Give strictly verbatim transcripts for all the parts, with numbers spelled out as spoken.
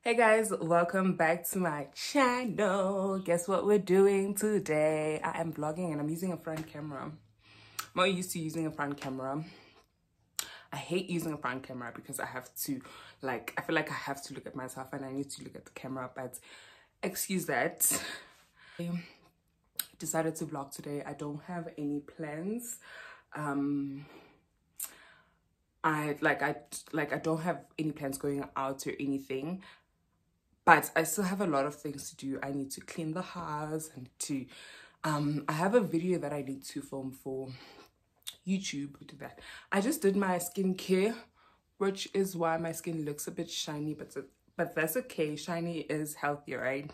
Hey guys, welcome back to my channel. Guess what we're doing today? I am vlogging and I'm using a front camera. I'm not used to using a front camera. I hate using a front camera because I have to, like, I feel like I have to look at myself and I need to look at the camera, but excuse that. I decided to vlog today. I don't have any plans. Um, I like I like I don't have any plans going out or anything. But I still have a lot of things to do. I need to clean the house and to, um, I have a video that I need to film for YouTube. We do that. I just did my skincare, which is why my skin looks a bit shiny, but, but that's okay. Shiny is healthy, right?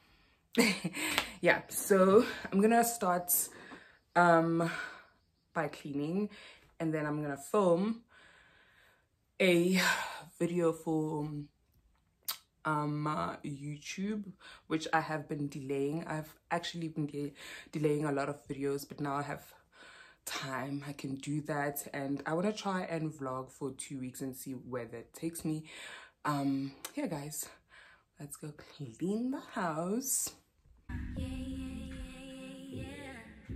Yeah, so I'm gonna start um, by cleaning, and then I'm gonna film a video for um uh, YouTube, which I have been delaying. I've actually been de delaying a lot of videos, but now I have time. I can do that, and I want to try and vlog for two weeks and see where that takes me. Um yeah guys, let's go clean the house. Yeah, yeah, yeah, yeah.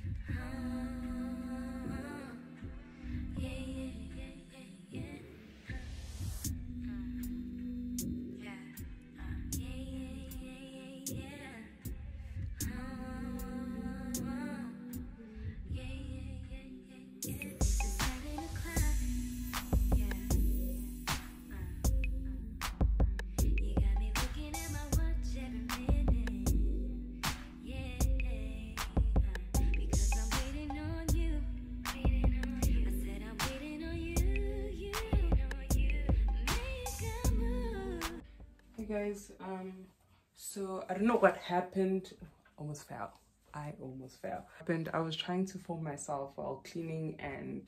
Guys, um so I don't know what happened. Almost fell. I almost fell. Happened. I was trying to film myself while cleaning, and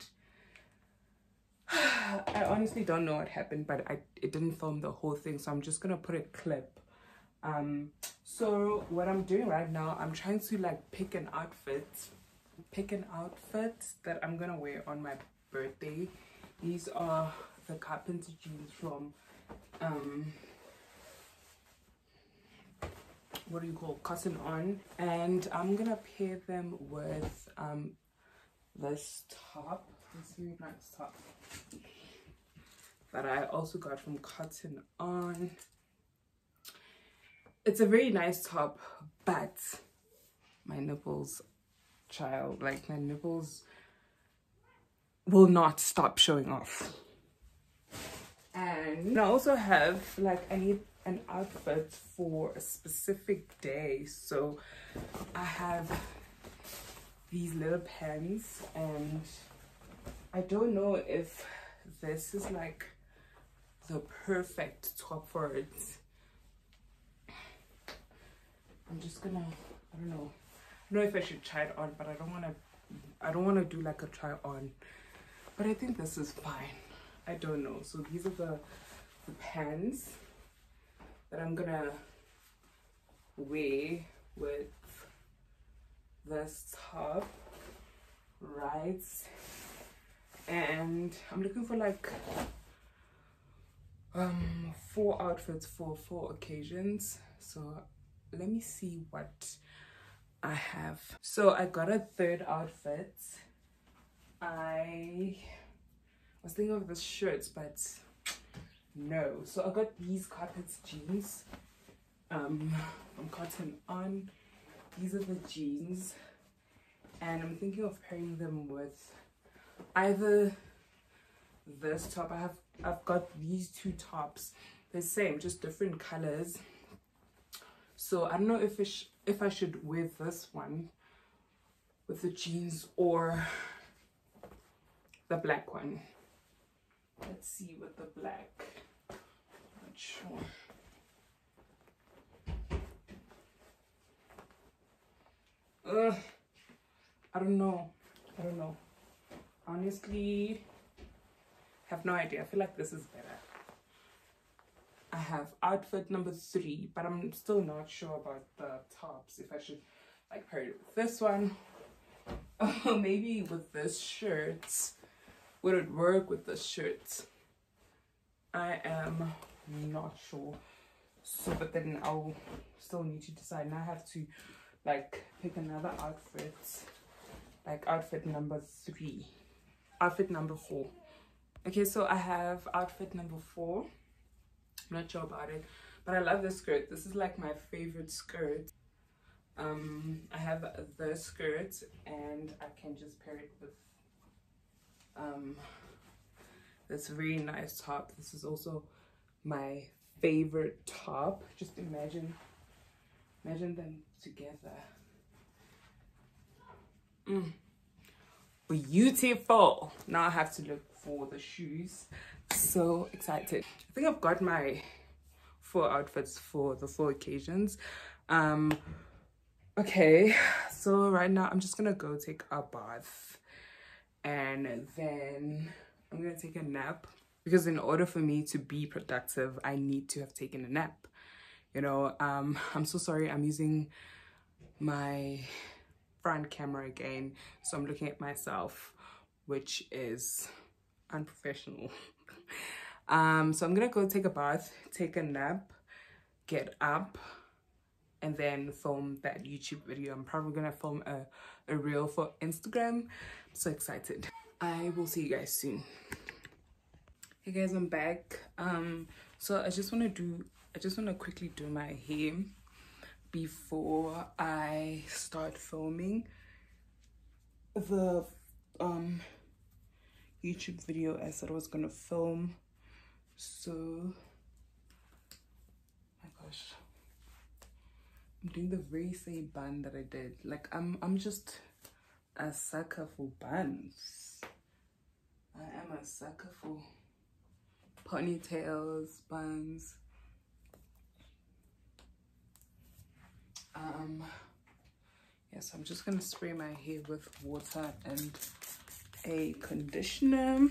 I honestly don't know what happened, but I it didn't film the whole thing, so I'm just gonna put a clip. Um so what I'm doing right now, I'm trying to like pick an outfit pick an outfit that I'm gonna wear on my birthday. These are the carpenter jeans from um what do you call Cotton On, and I'm gonna pair them with um this top, this very nice top that I also got from Cotton On. It's a very nice top, but my nipples, child, like my nipples will not stop showing off. And I also have like I need an outfit for a specific day, so I have these little pants, and I don't know if this is like the perfect top for it. I'm just gonna I don't know I don't know if I should try it on, but I don't want to I don't want to do like a try on, but I think this is fine. I don't know. So these are the, the pants that I'm gonna wear with this top, right? And I'm looking for like um four outfits for four occasions. So let me see what I have. So I got a third outfit. I was thinking of the shirts, but no. So I got these carpet jeans um from Cotton On. These are the jeans, and I'm thinking of pairing them with either this top. I have I've got these two tops, the same, just different colors. So I don't know if it sh if I should wear this one with the jeans or the black one. Let's see with the black. Not sure. Ugh. I don't know. I don't know. Honestly, have no idea. I feel like this is better. I have outfit number three, but I'm still not sure about the tops. If I should like pair it with this one, or maybe with this shirt. Would it work with this shirt? I am not sure. So but then I'll still need to decide. Now I have to like pick another outfit, like outfit number three, outfit number four. Okay, so I have outfit number four. I'm not sure about it, but I love this skirt. This is like my favorite skirt. Um, I have the skirt and I can just pair it with um, this very nice top. This is also my favorite top. Just imagine, imagine them together. Mm. Beautiful. Now I have to look for the shoes. So excited. I think I've got my four outfits for the four occasions. Um, okay, so right now I'm just gonna go take a bath and then I'm gonna take a nap, because in order for me to be productive, I need to have taken a nap. You know, um, I'm so sorry, I'm using my front camera again, so I'm looking at myself, which is unprofessional. um, so I'm gonna go take a bath, take a nap, get up, and then film that YouTube video. I'm probably gonna film a, a reel for Instagram. I'm so excited. I will see you guys soon. Hey guys, I'm back. Um, so I just wanna do, I just wanna quickly do my hair before I start filming the um YouTube video I said I was gonna film. So, my gosh, I'm doing the very same bun that I did. Like I'm, I'm just a sucker for buns. I am a sucker for ponytails, buns. Um, yes, I'm just gonna spray my hair with water and a conditioner.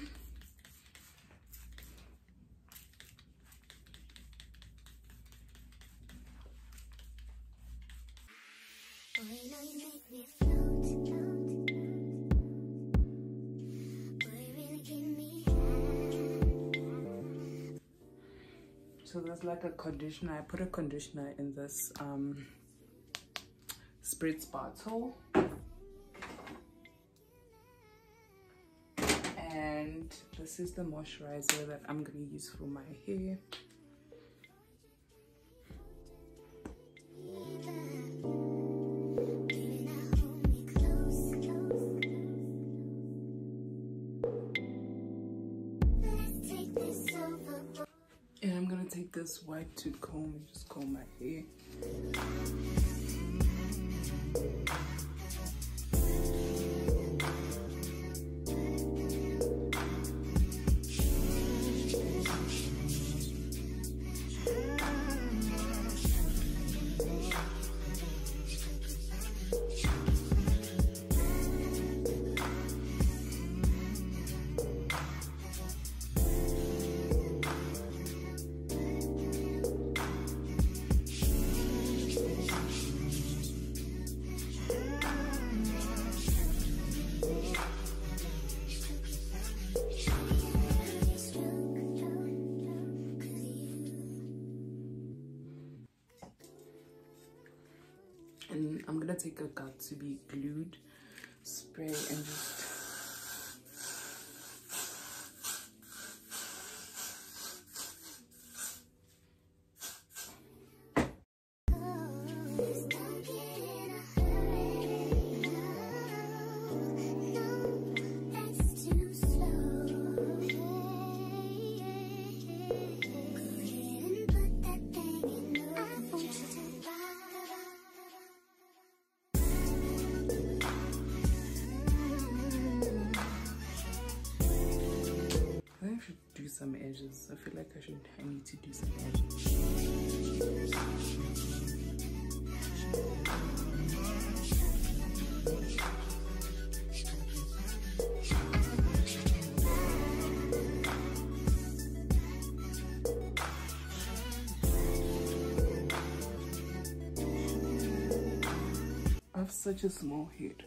So there's like a conditioner. I put a conditioner in this um spritz bottle, and this is the moisturizer that I'm gonna use for my hair. And I'm gonna take this white tooth comb and just comb my hair. And I'm gonna take a got to be glued spray and just some edges. I feel like I should I need to do some edges. I have such a small head.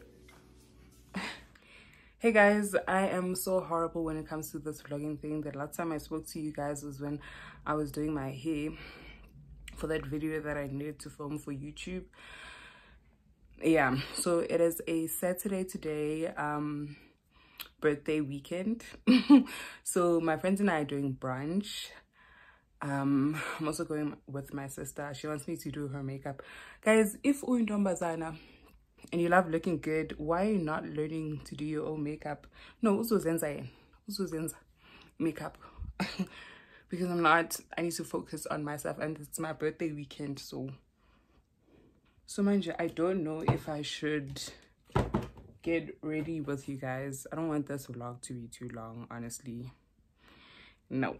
Hey guys, I am so horrible when it comes to this vlogging thing. The last time I spoke to you guys was when I was doing my hair for that video that I needed to film for YouTube. Yeah, so it is a Saturday today, um birthday weekend. So my friends and I are doing brunch. um I'm also going with my sister. She wants me to do her makeup. Guys, if uyintombazana and you love looking good, why are you not learning to do your own makeup? No, uzozenza uzozenza makeup. Because I'm not, I need to focus on myself, and it's my birthday weekend. So so mind you, I don't know if I should get ready with you guys. I don't want this vlog to be too long, honestly. No.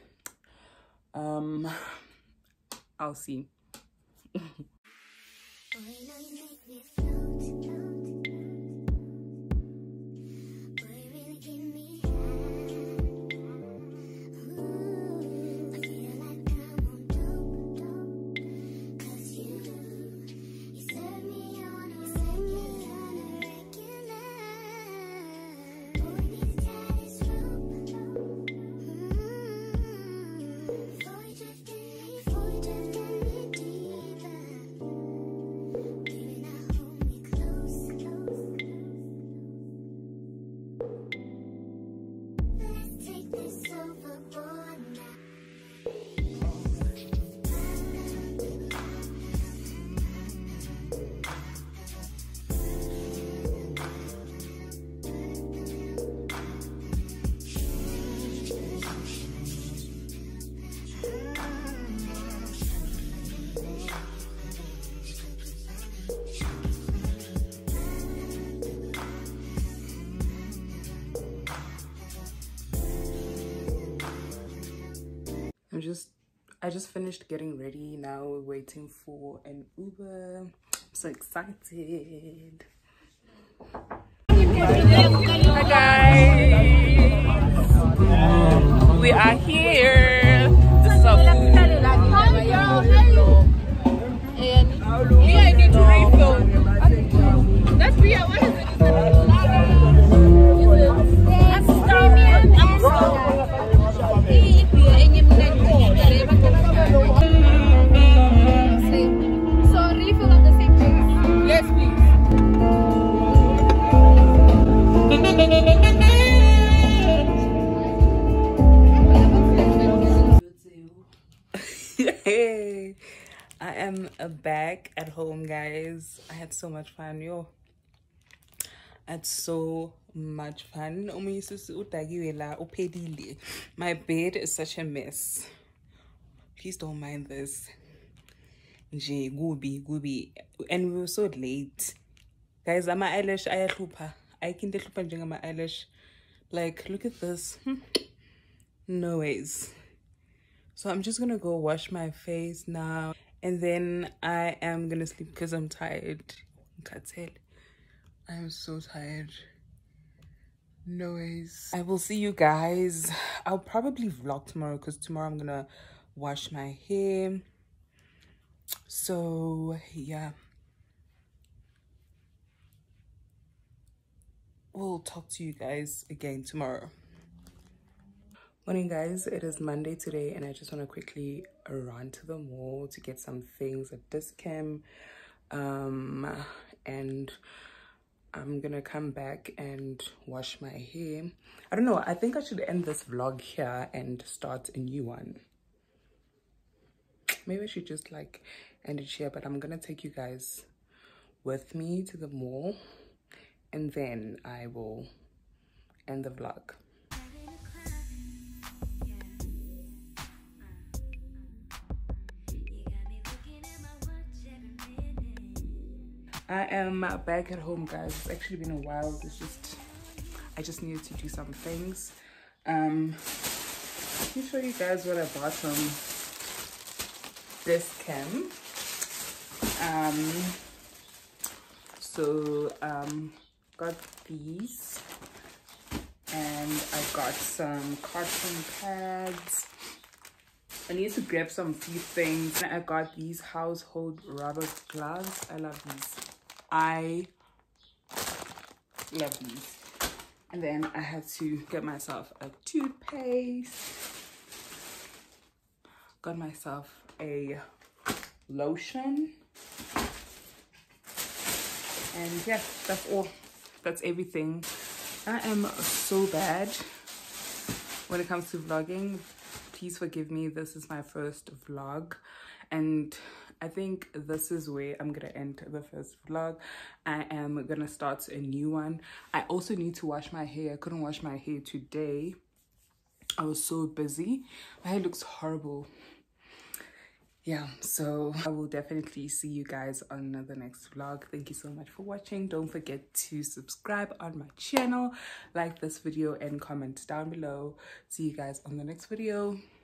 um I'll see. I'm just, I just finished getting ready. Now we're waiting for an Uber. I'm so excited. Hi guys, we are here. This is our food. Yeah, I need to refill. That's Ria. What is it? Hey, I am back at home, guys. I had so much fun. Yo, I had so much fun. My bed is such a mess. Please don't mind this. Gooby, gooby. And we were so late. Guys, I'm my eyelash. I I can't do my eyelash. Like, look at this. No ways. So I'm just gonna go wash my face now, and then I am gonna sleep because I'm tired. I am so tired. No ways. I will see you guys. I'll probably vlog tomorrow because tomorrow I'm gonna wash my hair. So yeah, we'll talk to you guys again tomorrow. Morning guys, it is Monday today, and I just want to quickly run to the mall to get some things at Discam, um and I'm gonna come back and wash my hair. I don't know, I think I should end this vlog here and start a new one. Maybe I should just like end it here, but I'm gonna take you guys with me to the mall, and then I will end the vlog. I am back at home, guys. It's actually been a while. It's just, I just needed to do some things. Um, let me show you guys what I bought from Discam. Um, so, um, got these, and I got some cotton pads. I need to grab some few things. I got these household rubber gloves. I love these. I love these. And then I had to get myself a toothpaste. Got myself a lotion. And yeah, that's all. That's everything. I am so bad when it comes to vlogging. Please forgive me. This is my first vlog, and I think this is where I'm gonna end the first vlog. I am gonna start a new one. I also need to wash my hair. I couldn't wash my hair today. I was so busy. My hair looks horrible. Yeah, so I will definitely see you guys on the next vlog. Thank you so much for watching. Don't forget to subscribe on my channel, like this video, and comment down below. See you guys on the next video.